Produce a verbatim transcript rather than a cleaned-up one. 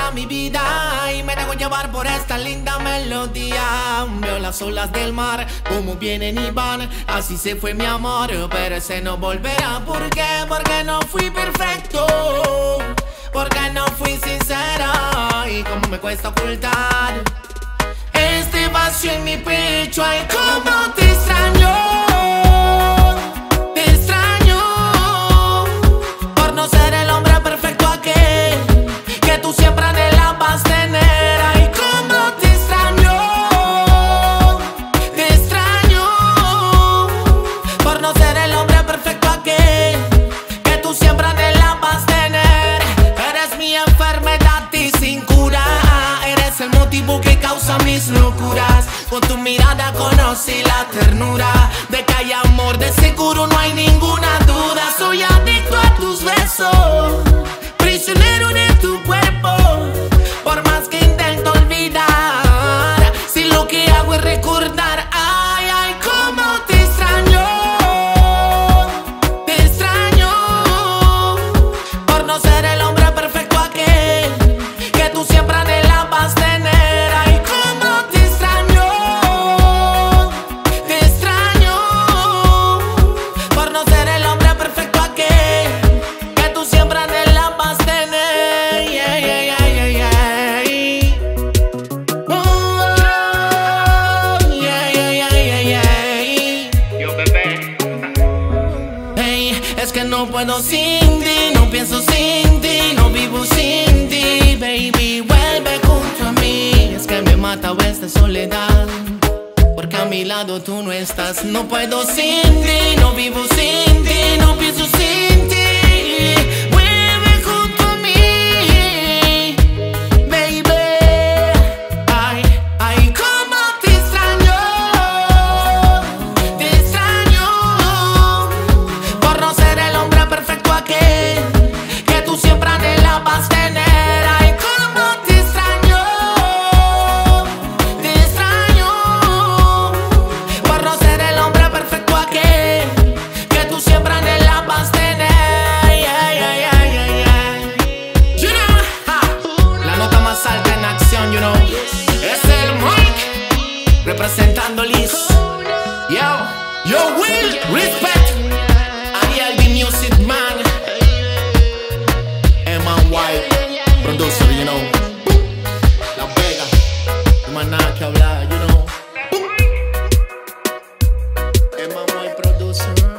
toda mi vida y me dejo llevar por esta linda melodía. Veo las olas del mar como vienen y van, así se fue mi amor, pero ese no volverá. ¿Por qué? Porque no fui perfecto, porque no fui sincera y como me cuesta ocultar este vacío en mi pecho. Ay, cómo te extraño, te extraño por no ser el hombre perfecto aquel que tú siempre anhelabas tener. Ay, cómo te extraño, te extraño por no ser el hombre perfecto aquel que tú siempre anhelabas tener. Eres mi enfermedad y sin cura, eres el motivo que causa mis locuras. Con tu mirada conocí la ternura de que hay amor, de seguro no hay ninguna duda. Soy adicto a tus besos, prisionero de tu cuerpo. Por más que intento olvidar, si lo que hago es recordar. Ay, ay, cómo te extraño, te extraño por no ser el hombre perfecto aquel que tú siempre anhelabas tener. Ay, cómo te extraño, te extraño por no ser el hombre perfecto aquel que tú siempre anhelabas tener. Yeah, yeah, yeah, yeah, yeah. Oh, yeah, yeah, yeah, yeah, yeah. Yo, bebé. Hey, es que no puedo sin ti, no pienso sin ti, no vivo sin ti. Baby, vuelve junto a mí. Es que me mata esta soledad, porque a mi lado tú no estás. No puedo sin ti, no vivo sin ti, no pienso sin ti. Vuelve junto a mí, baby. Ay, ay, cómo te extraño, te extraño por no ser el hombre perfecto aquel que tú siempre anhelabas tener. Ay, cómo te extraño, te extraño por no ser el hombre perfecto aquel que tú siempre anhelabas tener. Yeah, yeah, yeah, yeah, yeah. You know, ha, la nota más alta en acción, you know, es el Mike representando Liz. Yo, yo will respect Ariel the Music Man, M Y producer, you know, La Vega, no más nada que hablar, you know, M Y producer.